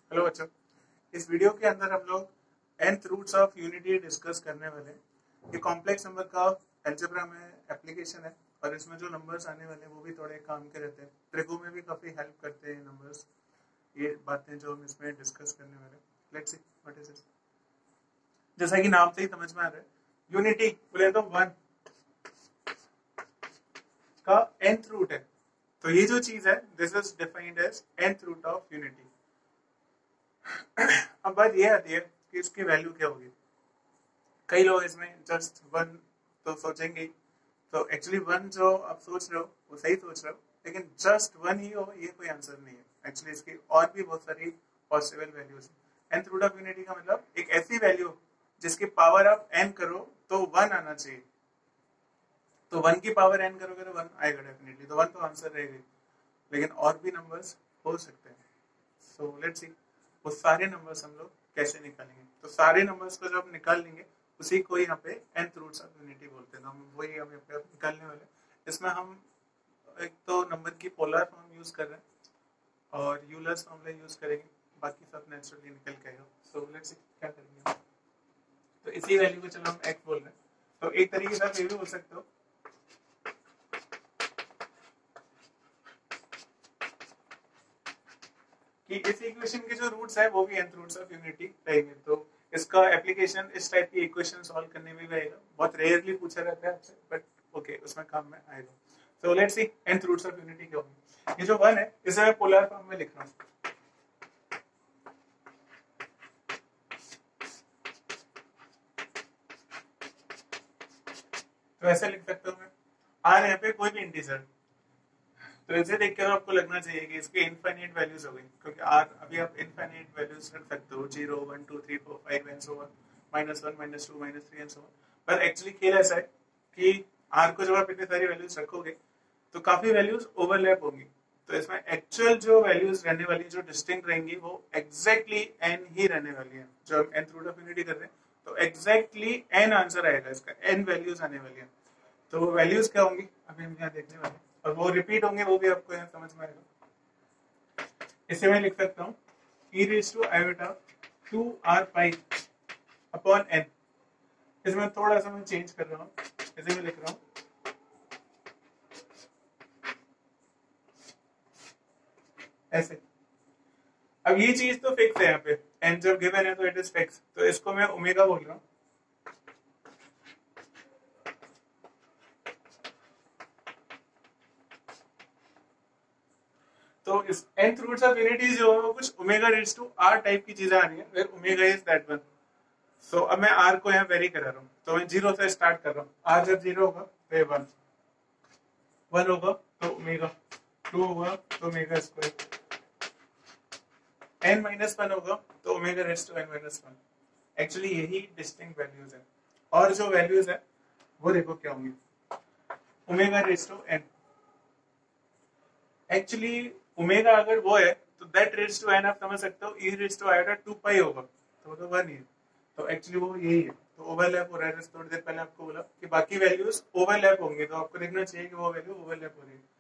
Hello बच्चों, इस video के अंदर हम लोग nth roots of unity discuss करने वाले हैं। ये कॉम्प्लेक्स नंबर का अलजेब्रा में एप्लीकेशन है और इसमें जो नंबर्स आने वाले हैं वो भी थोड़े काम के रहते हैं। ट्रिगो में भी काफी हेल्प करते हैं नंबर्स। ये बातें जो हम इसमें डिस्कस करने वाले हैं, let's see what is it. जैसा कि नाम से ही समझ में आ रहा है, यूनिटी बोले तो वन का nth रूट है। तो ये जो चीज है, this is defined as nth root of unity. अब बात ये आती है कि इसकी वैल्यू क्या होगी। कई लोग इसमें जस्ट वन तो सोचेंगे, तो एक्चुअली वन जो आप सोच रहे हो वो सही सोच रहे हो, लेकिन जस्ट वन ही हो ये कोई आंसर नहीं है। एक्चुअली इसकी और भी बहुत सारी पॉसिबल वैल्यूज है। nth रूट ऑफ यूनिटी का मतलब एक ऐसी वैल्यू जिसकी पावर आप n करो तो वन आना चाहिए। तो वन की पावर n करोगे तो वन आएगा डेफिनेटली, तो वन तो आंसर रहेगा, लेकिन और भी नंबर्स हो सकते हैं। सो लेट्स सी वो सारे नंबर्स हम लोग कैसे निकालेंगे। तो सारे नंबर्स को जब निकाल लेंगे उसी को यहाँ पे nth रूट्स ऑफ यूनिटी बोलते हैं। तो हम वही हम यहाँ पे निकालने वाले हैं। इसमें हम एक तो नंबर की पोलर फॉर्म यूज कर रहे हैं और यूलर्स फॉर्मूला यूज करेंगे, बाकी सब नेचुरली निकल के आएगा। सो लेट्स सी क्या करेंगे। तो इसी वैल्यू को चलो हम x बोल रहे हैं। तो एक तरीके से आप ये भी बोल सकते हो कि इस इक्वेशन के जो रूट्स है वो भी nth रूट्स ऑफ यूनिटी रहेंगे। तो इसका एप्लीकेशन इस टाइप की इक्वेशन सॉल्व करने में भी आएगा। बहुत रेयरली पूछा रहता है आपसे, बट ओके उसमें काम में आएगा। So let's see nth roots of unity क्या होंगे। ये जो वन है इसे मैं पोलर फॉर्म में लिख रहा हूँ। तो ऐसे लिख सकता हूँ मैं, आर यहाँ पे कोई भी इंटीजर। तो इसे देख कर आपको लगना चाहिए कि इसके इनफाइनाइट वैल्यूज हो गई, क्योंकि आर अभी आप इनफाइनाइट वैल्यूज रख सकते हो, 0 1 2 3 4 5 and so on, -1 -2 -3 and so on. पर एक्चुअली खेल ऐसा है कि आर को जब आप इतनी सारी वैल्यूज रखोगे तो काफी वैल्यूज ओवरलैप होंगी। तो इसमें एक्चुअल जो वैल्यूज रहने वाली, जो डिस्टिंक्ट रहेंगी, वो एग्जैक्टली एन ही रहने वाली है। जो हम nth रूट ऑफ यूनिटी कर रहे हैं तो एग्जैक्टली एन आंसर आएगा, इसका एन वैल्यूज आने वाली है। तो वो वैल्यूज क्या होंगी अभी हम यहाँ देखने वाले हैं, और वो रिपीट होंगे, वो भी आपको यहाँ समझ में आएगा। इसे मैं लिख सकता हूँ e raised to iota 2r pi upon n। इसमें थोड़ा सा मैं चेंज कर रहा हूँ, इसे मैं लिख रहा हूँ ऐसे। अब ये चीज तो फिक्स है, यहाँ पे n जब गिवन है तो इट इज फिक्स, तो इसको मैं ओमेगा बोल रहा हूँ। तो इस nth रूट्स ऑफ यूनिटी जो है वो कुछ omega raise to r type की चीजें आ रही है, where omega is that one. So अब मैं r को यहाँ वेरी करा रहा हूँ, तो मैं 0 से स्टार्ट कर रहा हूँ। r जब 0 होगा तो ये 1 होगा तो ओमेगा, 2 होगा तो ओमेगा स्क्वायर, n -1 होगा तो omega raise to n -1। Actually यही डिस्टिंक्ट वैल्यूज है। और जो वैल्यूज है वो देखो क्या होंगी, omega raise to n। Actually omega अगर वो है तो दैट रेज टू n आप समझ सकते हो e raise to iota 2 pi होगा, तो 1 ही है। तो एक्चुअली वो यही है, तो ओवरलैप हो रहा है। जैसे थोड़ी देर पहले आपको बोला कि बाकी वैल्यूज ओवरलैप होंगे, तो आपको देखना चाहिए कि वो वैल्यू ओवरलैप हो रही है।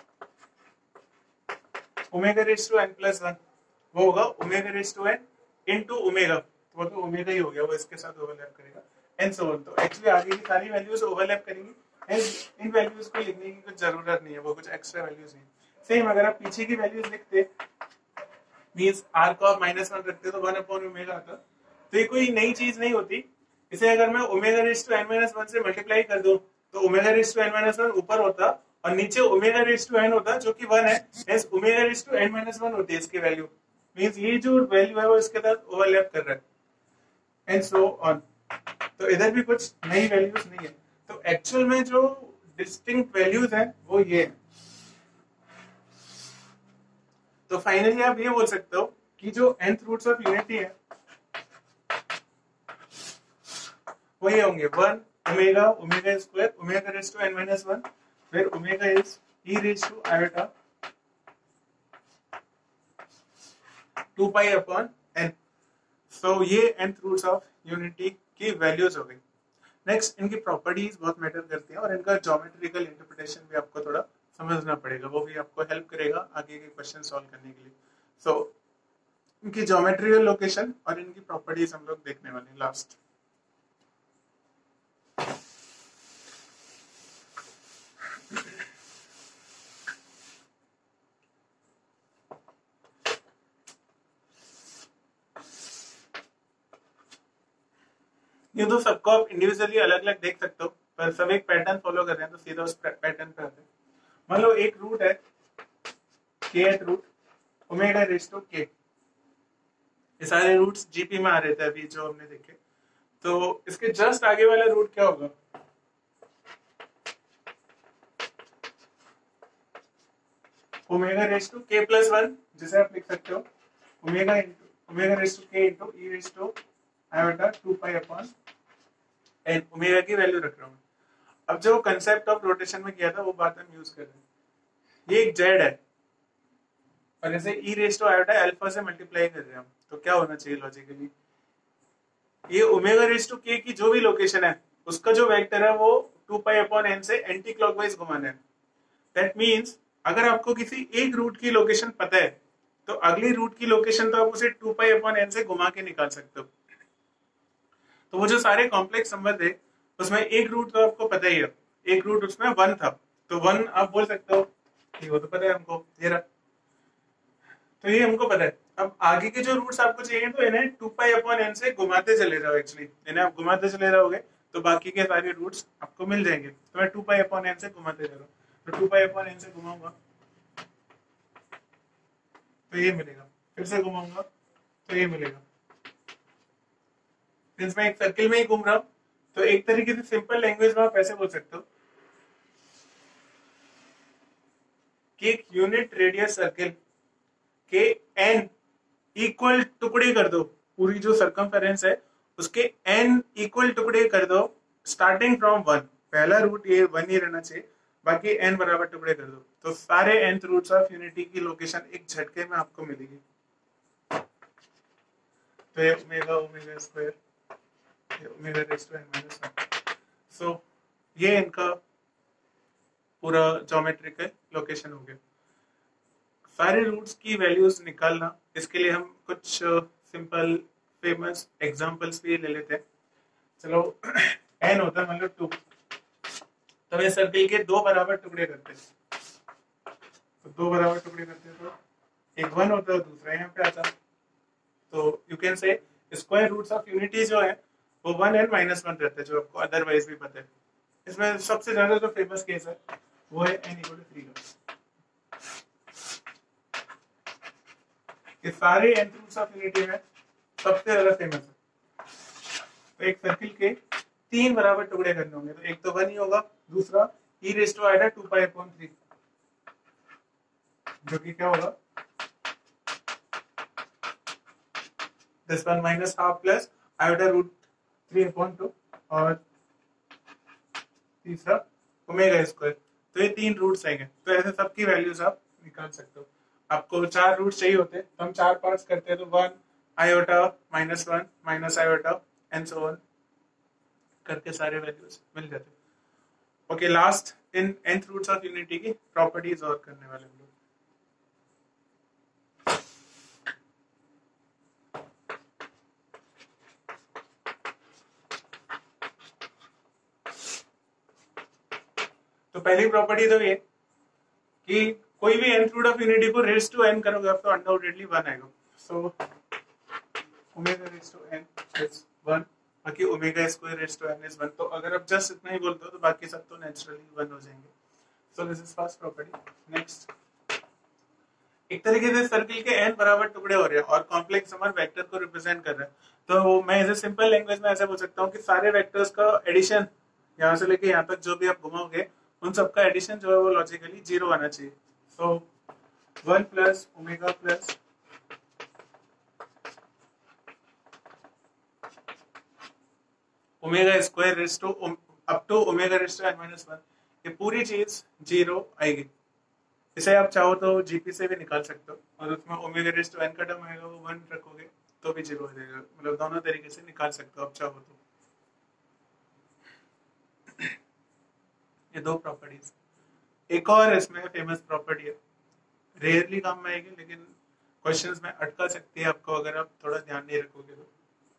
Omega raise to n plus 1 वो होगा omega raise to n into omega, तो वो तो ओमेगा ही हो गया, वो इसके साथ ओवरलैप करेगा एंड सो ऑन। तो एक्चुअली आगे की सारी वैल्यूज ओवरलैप करेंगी, इन वैल्यूज को लिखने की कुछ जरूरत नहीं है, वो कुछ एक्स्ट्रा वैल्यूज नहीं। सेम अगर आप पीछे की वैल्यूज लिखते, मींस r को आप -1 रखते तो 1 अपॉन ओमेगा आता, तो ये कोई नई चीज नहीं होती। इसे अगर मैं ओमेगा रेज टू n -1 से मल्टीप्लाई कर दूं तो ओमेगा रेज टू n -1 ऊपर होता और नीचे ओमेगा रेज टू n होता, जो कि 1 है। As omega raise to n -1 होती है इसकी वैल्यू, मींस ये जो वैल्यू है वो इसके साथ ओवरलैप कर रहा है एंड सो ऑन। तो इधर भी कुछ नई वैल्यूज नहीं है। तो एक्चुअल में जो डिस्टिंक्ट वैल्यूज है वो ये है। तो फाइनली आप ये बोल सकते हो कि जो nth रूट्स ऑफ यूनिटी है वो ये होंगे 1 omega, omega square, omega raise to n -1, फिर omega is e raise to iota 2 pi upon n। So ये nth रूट्स ऑफ यूनिटी की वैल्यूज हो गई। नेक्स्ट इनकी प्रॉपर्टीज बहुत मैटर करती हैं और इनका ज्योमेट्रिकल इंटरप्रिटेशन भी आपको थोड़ा समझना पड़ेगा, वो भी आपको हेल्प करेगा आगे के क्वेश्चन सॉल्व करने के लिए। सो इनकी ज्योमेट्रिकल लोकेशन और इनकी प्रॉपर्टीज हम लोग देखने वाले हैं लास्ट। ये तो सबको आप इंडिविजुअली अलग अलग देख सकते हो, पर सब एक पैटर्न फॉलो कर रहे हैं तो सीधा उस पैटर्न पे आते हैं। मान लो एक रूट है kth root omega raise to k, ये सारे रूट्स जीपी में आ रहे थे अभी जो हमने देखे। तो इसके जस्ट आगे वाला रूट क्या होगा? Omega raise to k plus one, जिसे आप लिख सकते हो omega raise to k into e raise to iota 2 pi upon n. Omega की वैल्यू रख रहा हूँ। अब जो कंसेप्ट ऑफ रोटेशन में किया था वो बात हम यूज कर रहे हैं। ये एक जेड है और ऐसे e raise to iota alpha से मल्टीप्लाई कर रहे हैं हम, तो क्या होना चाहिए लॉजिकली? ये ओमेगा रेज़ टू k की जो भी लोकेशन है उसका जो वेक्टर है वो 2 पाई अपॉन एन से एंटी क्लॉकवाइज घुमाना है। दैट मीन्स अगर आपको किसी एक रूट की लोकेशन पता है तो अगली रूट की लोकेशन तो आप उसे 2 पाई अपॉन एन से घुमा के निकाल सकते हो। तो वो जो सारे कॉम्प्लेक्स नंबर थे उसमें एक रूट तो आपको पता ही है, एक रूट उसमें 1 था, तो 1 आप बोल सकते हो कि वो तो पता है हमको, ये रहा, तो ये हमको पता है। अब आगे के जो रूट्स आपको चाहिए तो इन्हें 2 पाई अपॉन एन से घुमाते चले जाओ। एक्चुअली इन्हें आप घुमाते चले जाओगे तो बाकी के सारे रूट्स आपको मिल जाएंगे। तो मैं 2 पाई अपॉन एन से घुमाते जा रहा हूँ, तो 2 पाई अपॉन एन से घुमाऊंगा तो ये मिलेगा, फिर से घुमाऊंगा तो ये मिलेगा। सिंस मैं एक सर्किल में ही घूम रहा हूँ तो एक तरीके से सिंपल लैंग्वेज में आप ऐसे बोल सकते हो कि एक यूनिट रेडियस सर्किल के एन इक्वल टुकड़े कर दो, पूरी जो सरकमफेरेंस है उसके एन इक्वल टुकड़े कर दो स्टार्टिंग फ्रॉम 1। पहला रूट ये 1 ही रहना चाहिए, बाकी एन बराबर टुकड़े कर दो, तो सारे nth रूट्स ऑफ यूनिटी की लोकेशन एक झटके में आपको मिलेगी। तो ये omega omega square omega raise to n minus 1। So ये इनका पूरा ज्योमेट्रिकल लोकेशन हो गया। सारे रूट्स की वैल्यूज निकालना, इसके लिए हम कुछ सिंपल फेमस एग्जांपल्स भी ले लेते हैं। चलो n होता है मतलब 2, तो ये सर्किल के दो बराबर टुकड़े करते हैं, तो दो बराबर टुकड़े करते हैं तो एक 1 होता है दूसरा यहाँ पे आता है। तो you can say square roots of unity जो है वो 1 n माइनस 1 रहता है, जो आपको अदरवाइज भी पता है। इसमें सबसे ज्यादा जो फेमस केस है वो है n इक्वल टू 3 का। ये सारे n रूट्स ऑफ यूनिटी में सबसे ज्यादा फेमस है। तो एक सर्किल के 3 बराबर टुकड़े करने होंगे, तो एक तो 1 ही होगा, दूसरा e raise to iota 2 pi upon 3, जो कि क्या होगा this one minus half plus iota root 3 upon 2, और तीसरा ओमेगा स्क्वायर। तो ये 3 रूट्स आएंगे, तो ऐसे सबकी वैल्यूज आप निकाल सकते हो। आपको 4 रूट चाहिए होते तो हम 4 पार्ट्स करते हैं, तो 1 iota minus 1 minus iota and so on करके सारे वैल्यूज मिल जाते। ओके, लास्ट इन nth रूट्स ऑफ यूनिटी की प्रॉपर्टीज और करने वाले हम लोग। तो पहली प्रॉपर्टी तो ये कि कोई भी nth रूट ऑफ यूनिटी को रेज़ टू n करोगे आप तो अनडाउटेडली 1 आएगा। So omega raise to n is 1, बाकी omega square raise to n is 1। तो अगर आप जस्ट इतना ही बोलते हो तो बाकी सब तो नेचुरली 1 हो जाएंगे। So this is first property. Next, एक तरीके से सर्किल के n बराबर टुकड़े हो रहे हैं और कॉम्प्लेक्स नंबर वेक्टर को रिप्रेजेंट कर रहे हैं, तो मैं इसे सिंपल लैंग्वेज में ऐसे बोल सकता हूँ कि सारे वेक्टर्स का एडिशन यहाँ से लेके यहाँ तक जो भी आप घुमाओगे उन सबका एडिशन जो है वो लॉजिकली 0 आना चाहिए। So 1 plus omega plus omega square raise to up to omega raise to n minus 1, ये पूरी चीज 0 आएगी। इसे आप चाहो तो जीपी से भी निकाल सकते हो, और उसमें ओमेगा रेज़ टू n का टर्म आएगा वो 1 रखोगे तो भी 0 हो जाएगा। मतलब दोनों तरीके से निकाल सकते हो आप चाहो तो। ये दो प्रॉपर्टीज। एक और इसमें फेमस प्रॉपर्टी है, रेयरली काम में आएगी लेकिन क्वेश्चंस में अटका सकती है आपको अगर आप थोड़ा ध्यान नहीं रखोगे तो।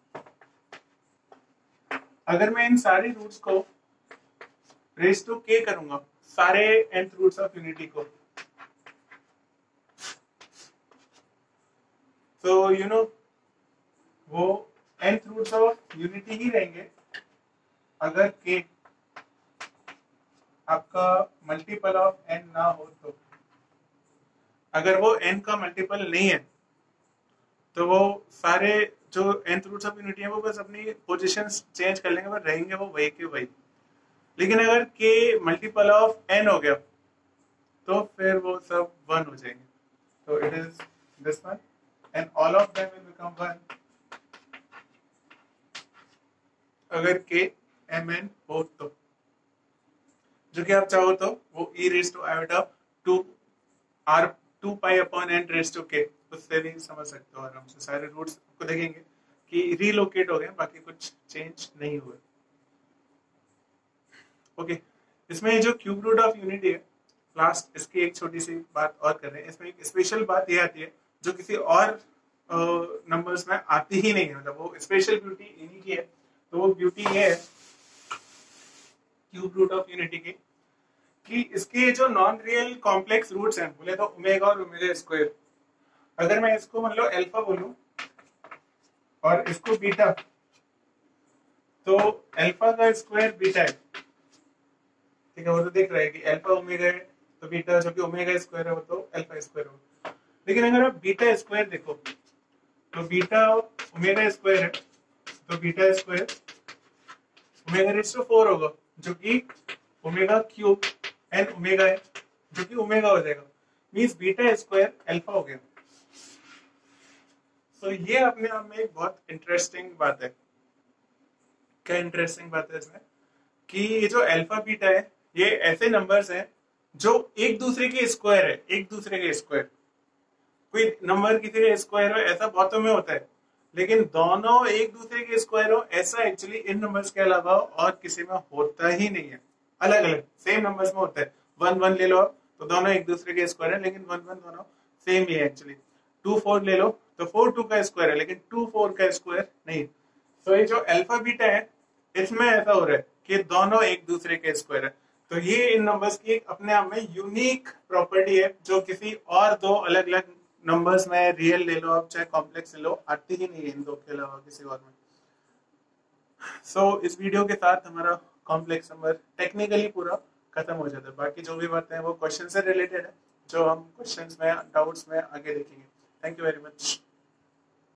अगर मैं इन सारे रूट्स को रेज टू के करूंगा, सारे nth रूट्स ऑफ यूनिटी को, तो यू नो वो nth रूट्स ऑफ यूनिटी ही रहेंगे अगर के आपका मल्टीपल ऑफ n ना हो तो। अगर वो n का मल्टीपल नहीं है तो वो सारे जो nth रूट्स ऑफ यूनिटी है वो बस अपनी पोजीशंस चेंज कर लेंगे, पर रहेंगे वो वही के वही। लेकिन अगर k मल्टीपल ऑफ n हो गया तो फिर वो सब वन हो जाएंगे। तो it is this one and all of them will become one अगर k mn हो तो। जो कि आप चाहो तो वो e raise to iota 2 r 2 pi upon n raise to k, उससे भी समझ सकते हो आराम से। सारे रूट्स को देखेंगे कि रीलोकेट हो गए, बाकी कुछ चेंज नहीं हुए। ओके, इसमें जो क्यूब रूट ऑफ यूनिटी है, लास्ट इसकी एक छोटी सी बात और कर रहे हैं। इसमें एक स्पेशल बात ये आती है जो किसी और नंबर्स में आती ही नहीं है, मतलब वो स्पेशल ब्यूटी इन्हीं की है। तो वो ब्यूटी ये है क्यूब रूट ऑफ यूनिटी की कि इसके जो नॉन रियल कॉम्प्लेक्स रूट्स हैं, बोले तो ओमेगा और ओमेगा स्क्वायर, अगर मैं इसको मान लो अल्फा बोलूं और इसको बीटा, तो अल्फा का स्क्वायर बीटा है, ठीक है। वो तो दिख रहा है कि अल्फा ओमेगा है तो बीटा, जो कि ओमेगा स्क्वायर है वो तो अल्फा स्क्वायर होगा। लेकिन अगर आप बीटा स्क्वायर देखो तो बीटा ओमेगा स्क्वायर है तो beta square omega raise to 4 होगा, जो कि ओमेगा क्यूब एन ओमेगा है, जो कि ओमेगा हो जाएगा। मींस बीटा स्क्वायर अल्फा हो गया। तो ये अपने आप में एक बहुत इंटरेस्टिंग बात है। क्या इंटरेस्टिंग बात है इसमें कि ये जो अल्फा बीटा है ये ऐसे नंबर्स हैं जो एक दूसरे के स्क्वायर है, एक दूसरे के स्क्वायर। कोई नंबर किसी का स्क्वायर हो ऐसा बहुतों में होता है, लेकिन दोनों एक दूसरे के स्क्वायर हो ऐसा एक्चुअली इन नंबर्स के अलावा और किसी में होता ही नहीं है। अलग अलग सेम नंबर्स में होता है। 1 1 ले लो आप तो दोनों एक दूसरे के स्क्वायर है, लेकिन 1 1 दोनों सेम ही है एक्चुअली। 2 4 ले लो तो 4 2 का स्क्वायर है, लेकिन 2 4 का स्क्वायर नहीं। तो ये जो अल्फा बीटा है इसमें ऐसा हो रहा है कि दोनों एक दूसरे के स्क्वायर है। तो ये इन नंबर्स की अपने आप में यूनिक प्रॉपर्टी है जो किसी और दो अलग अलग नंबर्स में, रियल ले लो आप चाहे कॉम्प्लेक्स ले लो, आती ही नहीं है इन दो के अलावा किसी और में। इस वीडियो के साथ हमारा कॉम्प्लेक्स नंबर टेक्निकली पूरा खत्म हो जाता है। बाकी जो भी बातें हैं वो क्वेश्चन से रिलेटेड है, जो हम क्वेश्चंस में, डाउट्स में आगे देखेंगे। Thank you very much.